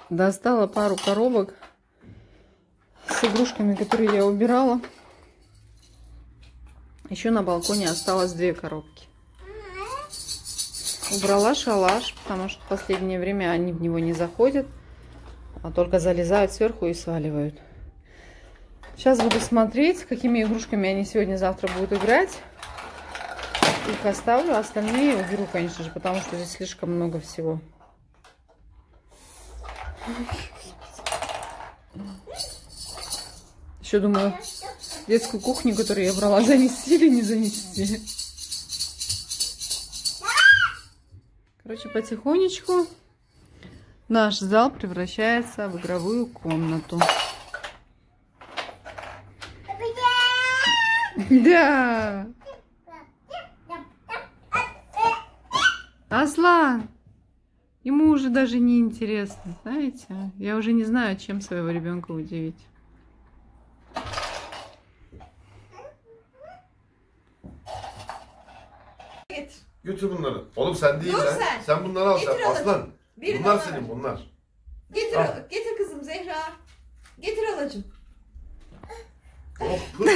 Достала пару коробок с игрушками, которые я убирала. Еще на балконе осталось 2 коробки. Убрала шалаш, потому что в последнее время они в него не заходят, а только залезают сверху и сваливают. Сейчас буду смотреть, какими игрушками они сегодня-завтра будут играть. Их оставлю, а остальные уберу, конечно же, потому что здесь слишком много всего. Еще думаю, детскую кухню, которую я брала, занести или не занести. Короче, потихонечку наш зал превращается в игровую комнату. Да. Аслан, ему уже даже не интересно, знаете? Я уже не знаю, чем своего ребенка удивить. Götür bunları. Oğlum sen değil lan. Sen bunları al sen. Aslan. Bunlar senin bunlar. Getir, getir kızım Zehra. Getir alacığım. Oh pıt.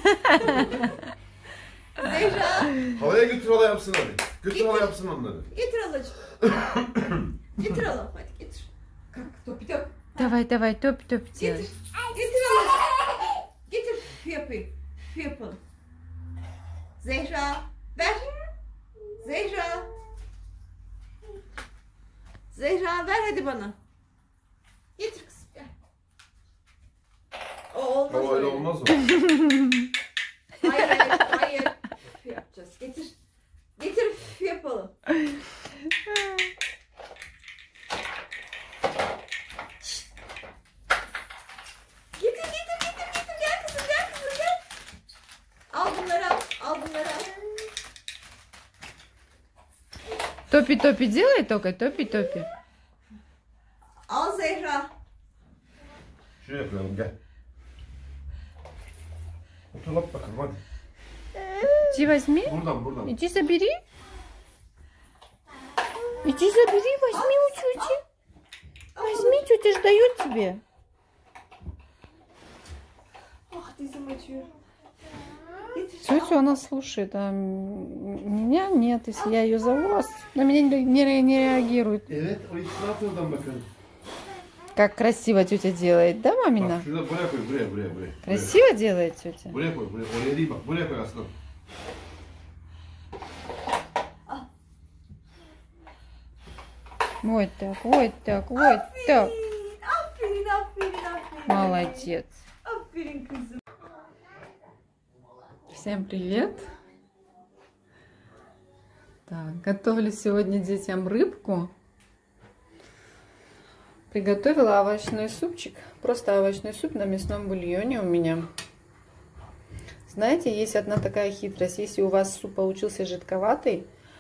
Zehra. Havaya götür hala yapsın hadi. Götür hala yapsın onları. Getir alacığım. Getir alalım hadi getir. Kalk topi top. Давай, давай, топ, топ, Getir. Getir alacığım. Getir yapayım. Yapalım. Zehra ver. Zehra. Zehra ver hadi bana. Getir kızım gel. O olmaz O öyle olmaz o. Hayır hayır hayır. Yapacağız. Getir. Getir yapalım. Getir getir getir getir gel kızım gel. Al bunları al. Al bunları al. Топи, топи, делай только, топи, топи. Al Zehra. Şuraya yapalım gel. Otur bak bakalım hadi. Иди возьми. Buradan. Иди забери. Иди забери, возьми у тети. Возьми, тетя ж дает тебе. Ah dizim acıyor. Getir. Тетя она слушает, а меня нет. Если я ее зову, на меня не реагирует. Evet o ikisini at oradan bakalım. Как красиво тетя делает, да, мамина? Bak şurada buraya koy buraya. Красиво делает тетя. Buraya koy buraya. Oraya değil bak buraya koy aslan. Вот так, вот так, вот так. Aferin aferin aferin. Молодец. Aferin kızım. Всем привет! Так, готовлю сегодня детям рыбку. Приготовила овощной супчик. Просто овощной суп на мясном бульоне у меня. Знаете, есть одна такая хитрость. Если у вас суп получился жидковатый,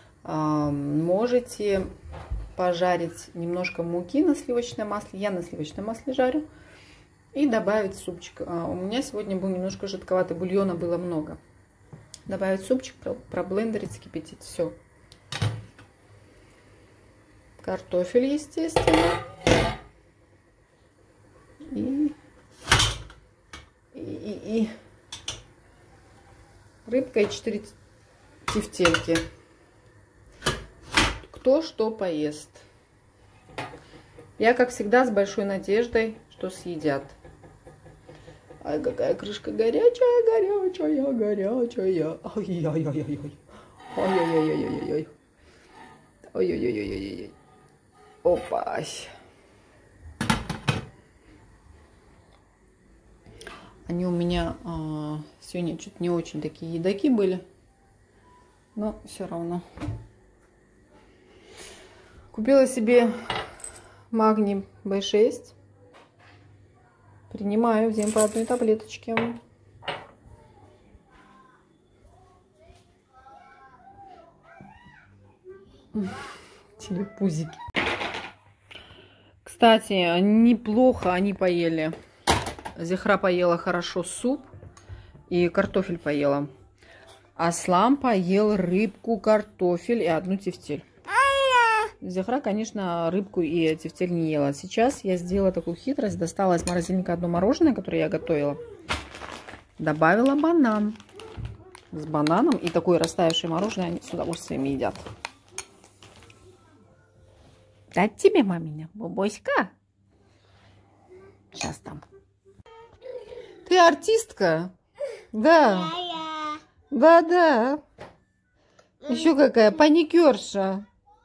можете пожарить немножко муки на сливочном масле. Я на сливочном масле жарю. И добавить супчик. У меня сегодня был немножко жидковатый, бульона было много. Добавить супчик, проблендерить, скипятить. Все. Картофель, естественно. И рыбка и 4 тефтельки. Кто что поест. Я, как всегда, с большой надеждой, что съедят. Ай, какая крышка горячая, горячая, горячая. Ай-яй-яй-яй-яй. Ой-ой-ой-ой-ой-ой. Ой-ой-ой-ой-ой. Опа. Они у меня сегодня чуть не очень такие едоки были. Но все равно. Купила себе магний B6. Принимаю в день по одной таблеточке. Телепузики. Кстати, неплохо они поели. Зехра поела хорошо суп и картофель поела. Аслан поел рыбку, картофель и одну тефтель. Зехра, конечно, рыбку и тефтель не ела. Сейчас я сделала такую хитрость. Достала из морозильника одно мороженое, которое я готовила. Добавила банан. С бананом и такое растаявшее мороженое они с удовольствием едят. Дать тебе, маминя, бабоська? Сейчас там. Ты артистка? Да. Да. Еще какая паникерша.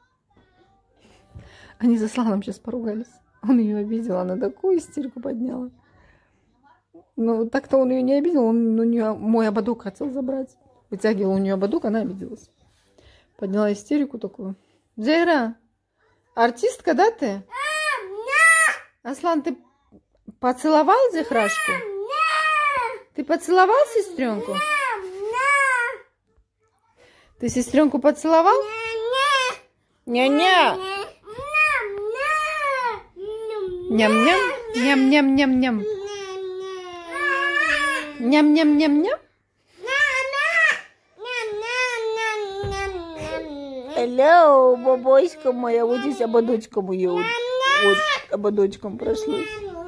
Они за Сланом сейчас поругались. Он ее обидел, она такую истерику подняла. Ну, так-то он ее не обидел, он у нее мой ободок хотел забрать. Вытягивал у нее ободок, она обиделась. Подняла истерику такую. Зейра, артистка, да ты? Аслан, ты поцеловал Зехрашку? Ты поцеловал сестренку? Ты сестренку поцеловал? Ня-ня. Ням-ням. Ням-ням-ням-ням. Ням-ням-ням-ням. Hello, бабоська моя. Вот здесь ободочком ее. Вот ободочком прошлось.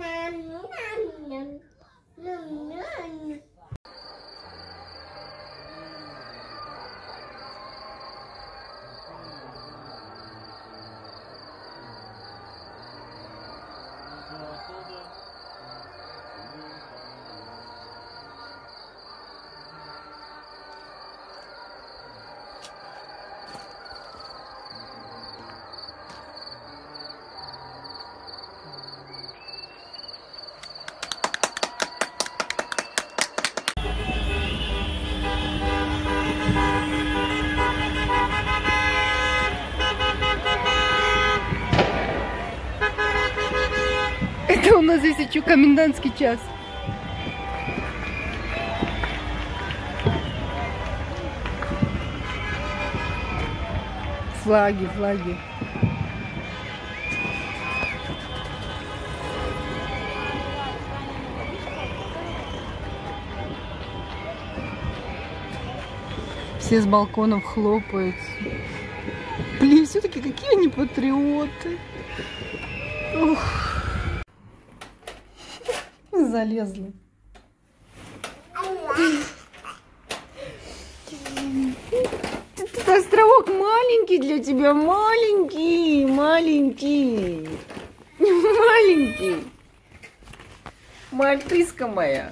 Это у нас здесь еще комендантский час. Флаги, флаги. Все с балконов хлопают. Блин, все-таки какие они патриоты. Ух. Залезла. Этот островок маленький для тебя, маленький, маленький, маленький. Мальтыска моя.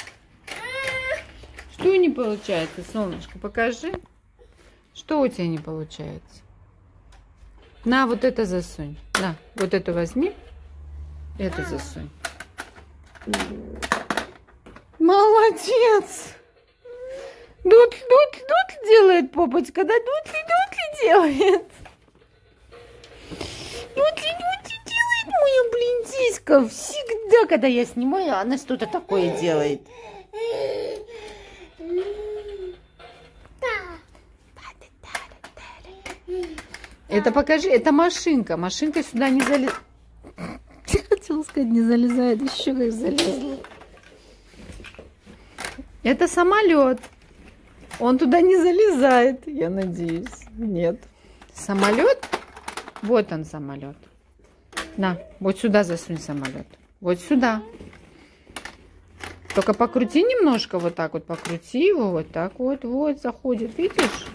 Что не получается, солнышко? Покажи. Что у тебя не получается? На, вот это засунь. На, вот это возьми. Это засунь. Молодец! Дутли делает попочка, да? Дутли делает. Дутли делает мою блинтиська. Всегда, когда я снимаю, она что-то такое делает. Это покажи, это машинка. Машинка сюда не залезает. Хотела сказать, не залезает, еще как залезла. Это самолет. Он туда не залезает, я надеюсь. Нет. Самолет? Вот он, самолет. На, вот сюда засунь самолет. Вот сюда. Только покрути немножко, вот так вот покрути его, вот так вот, вот заходит, видишь?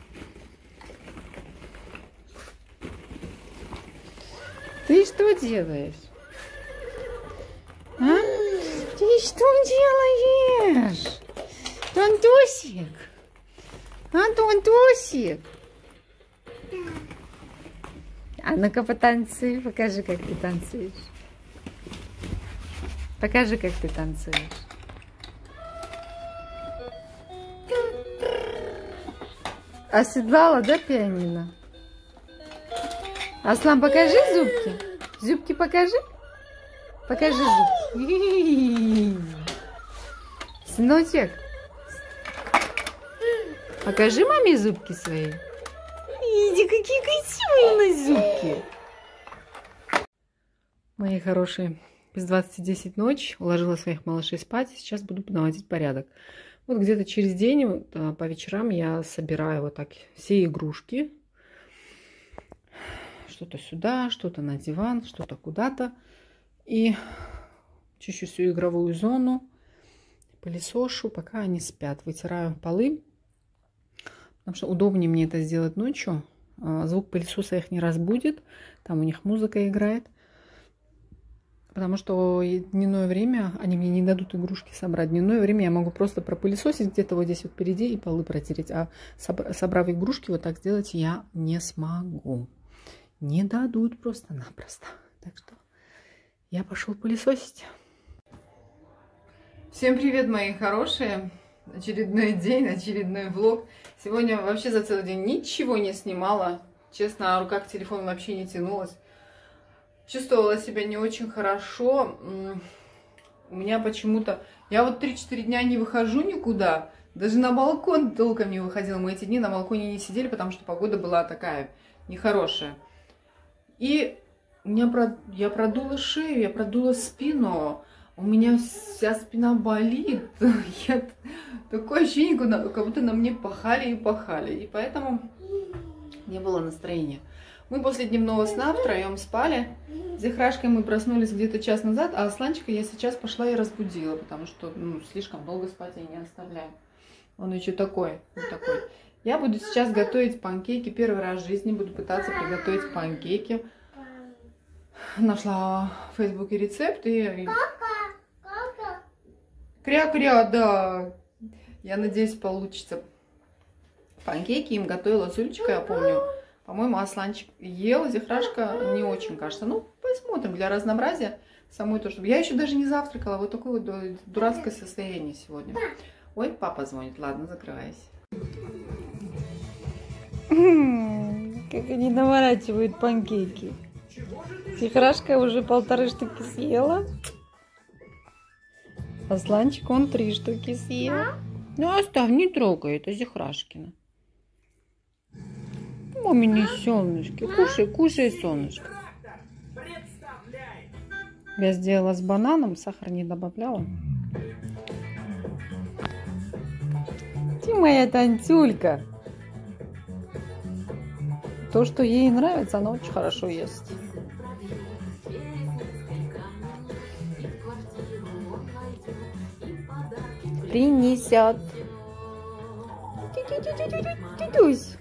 Ты что делаешь? А? Ты что делаешь? Тонтусик? А, Тонтусик? А ну-ка потанцуй, покажи, как ты танцуешь. Покажи, как ты танцуешь. Оседлала, да, пианино? Аслан, покажи зубки. Зубки покажи. Покажи зубки. Сыночек, покажи маме зубки свои. Иди, какие красивые у нас зубки. Мои хорошие, без 20:10 ночь. Уложила своих малышей спать. Сейчас буду наводить порядок. Вот где-то через день, вот, по вечерам я собираю вот так все игрушки. что-то сюда, что-то на диван, что-то куда-то. И чищу всю игровую зону, пылесошу, пока они спят. Вытираю полы, потому что удобнее мне это сделать ночью. Звук пылесоса их не разбудит, там у них музыка играет. Потому что в дневное время они мне не дадут игрушки собрать. В дневное время я могу просто пропылесосить где-то вот здесь вот впереди и полы протереть. А собрав игрушки, вот так сделать я не смогу. Не дадут просто-напросто. Так что я пошел пылесосить. Всем привет, мои хорошие. Очередной день, очередной влог. Сегодня вообще за целый день ничего не снимала. Честно, а рука к телефону вообще не тянулась. Чувствовала себя не очень хорошо. У меня почему-то... Я вот 3-4 дня не выхожу никуда. Даже на балкон толком не выходила. Мы эти дни на балконе не сидели, потому что погода была такая нехорошая. И я продула шею, я продула спину. У меня вся спина болит. Такое ощущение, как будто на мне пахали и пахали. И поэтому не было настроения. Мы после дневного сна втроем спали. С Зихрашкой мы проснулись где-то час назад, а Асланчика я сейчас пошла и разбудила, потому что слишком долго спать я не оставляю. Он еще такой, вот такой. Я буду сейчас готовить панкейки. Первый раз в жизни буду пытаться приготовить панкейки. Нашла в Фейсбуке рецепт и... Кря-кря, да. Я надеюсь, получится. Панкейки им готовила Зульчика, я помню. По-моему, Асланчик ел, Зихрашка не очень, кажется. Ну, посмотрим, для разнообразия. Самой то, чтобы... Я еще даже не завтракала. Вот такое вот дурацкое состояние сегодня. Ой, папа звонит. Ладно, закрывайся. Как они наворачивают панкейки. Зихрашка уже 1,5 штуки съела. Асланчик, он 3 штуки съел. Ну, оставь, не трогай, это Зихрашкина. Мамины солнышки. Кушай, кушай, солнышко. Я сделала с бананом, сахар не добавляла. Ты моя танцюлька. То, что ей нравится, она очень хорошо ест. Принесет. Тю-тю-тю-тю-тю-тюсь.